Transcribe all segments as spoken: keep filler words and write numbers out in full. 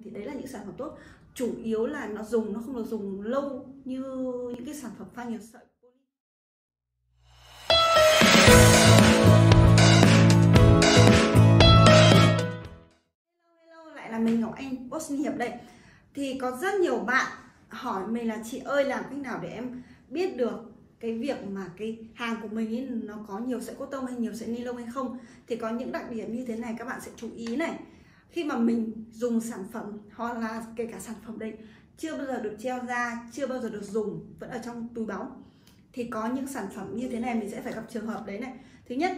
thì đấy là những sản phẩm tốt, chủ yếu là nó dùng nó không được dùng lâu như những cái sản phẩm pha nhiều sợi. Hello, lại là mình Ngọc Anh Boss Ninh Hiệp đây. Thì có rất nhiều bạn hỏi mình là chị ơi, làm cách nào để em biết được cái việc mà cái hàng của mình ấy, nó có nhiều sợi cotton hay nhiều sợi ni lông hay không. Thì có những đặc điểm như thế này các bạn sẽ chú ý này. Khi mà mình dùng sản phẩm hoặc là kể cả sản phẩm đấy chưa bao giờ được treo ra, chưa bao giờ được dùng, vẫn ở trong túi bóng, thì có những sản phẩm như thế này mình sẽ phải gặp trường hợp đấy này. Thứ nhất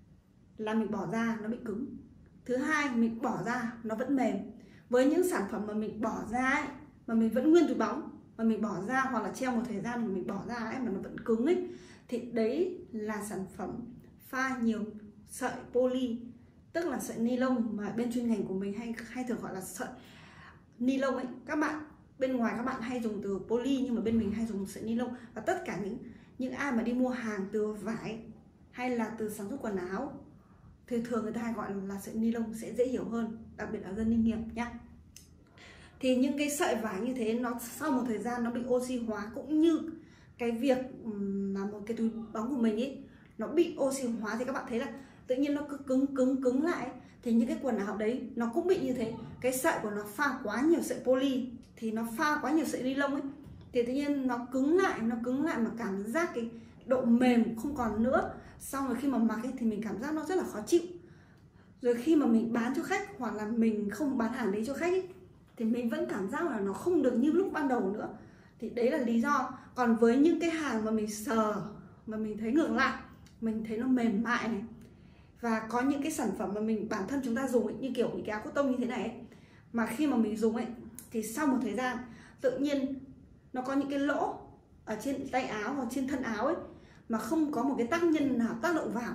là mình bỏ ra nó bị cứng. Thứ hai, mình bỏ ra nó vẫn mềm. Với những sản phẩm mà mình bỏ ra ấy, mà mình vẫn nguyên túi bóng, mà mình bỏ ra hoặc là treo một thời gian mà mình bỏ ra ấy, mà nó vẫn cứng ấy, thì đấy là sản phẩm pha nhiều sợi poly, tức là sợi ni lông mà bên chuyên ngành của mình hay hay thường gọi là sợi ni lông ấy. Các bạn bên ngoài các bạn hay dùng từ poly, nhưng mà bên mình hay dùng sợi ni lông. Và tất cả những những ai mà đi mua hàng từ vải hay là từ sản xuất quần áo thì thường người ta hay gọi là sợi ni lông, sẽ dễ hiểu hơn, đặc biệt là dân Ninh Hiệp nhá. Thì những cái sợi vải như thế nó sau một thời gian nó bị oxy hóa, cũng như cái việc mà một cái túi bóng của mình ấy nó bị oxy hóa, thì các bạn thấy là tự nhiên nó cứ cứng cứng cứng lại. Thì những cái quần áo đấy nó cũng bị như thế, cái sợi của nó pha quá nhiều sợi poly, thì nó pha quá nhiều sợi ni lông ấy, thì tự nhiên nó cứng lại, nó cứng lại mà cảm giác cái độ mềm không còn nữa. Xong rồi khi mà mặc ấy, thì mình cảm giác nó rất là khó chịu. Rồi khi mà mình bán cho khách hoặc là mình không bán hàng đấy cho khách ấy, thì mình vẫn cảm giác là nó không được như lúc ban đầu nữa. Thì đấy là lý do. Còn với những cái hàng mà mình sờ mà mình thấy ngược lại, mình thấy nó mềm mại này, và có những cái sản phẩm mà mình bản thân chúng ta dùng ấy, như kiểu những cái áo cotton như thế này ấy, mà khi mà mình dùng ấy thì sau một thời gian tự nhiên nó có những cái lỗ ở trên tay áo hoặc trên thân áo ấy, mà không có một cái tác nhân nào tác động vào,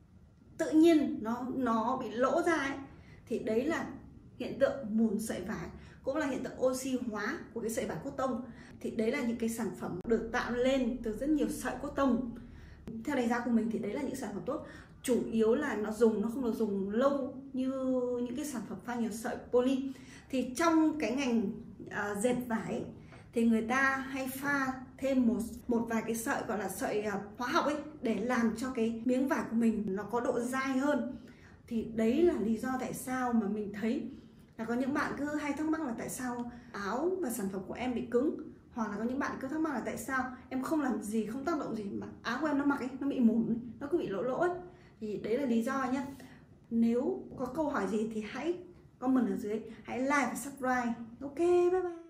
tự nhiên nó nó bị lỗ ra ấy, thì đấy là hiện tượng mùn sợi vải, cũng là hiện tượng oxy hóa của cái sợi vải cotton. Thì đấy là những cái sản phẩm được tạo lên từ rất nhiều sợi cotton. Theo đánh giá của mình thì đấy là những sản phẩm tốt, chủ yếu là nó dùng nó không được dùng lâu như những cái sản phẩm pha nhiều sợi poly. Thì trong cái ngành uh, dệt vải thì người ta hay pha thêm một một vài cái sợi gọi là sợi uh, hóa học ấy, để làm cho cái miếng vải của mình nó có độ dai hơn. Thì đấy là lý do tại sao mà mình thấy là có những bạn cứ hay thắc mắc là tại sao áo và sản phẩm của em bị cứng, hoặc là có những bạn cứ thắc mắc là tại sao em không làm gì, không tác động gì mà áo của em nó mặc ấy, nó bị mủn, nó cứ bị lỗ lỗ ấy. Thì đấy là lý do nhé. Nếu có câu hỏi gì thì hãy comment ở dưới, hãy like và subscribe. Ok, bye bye.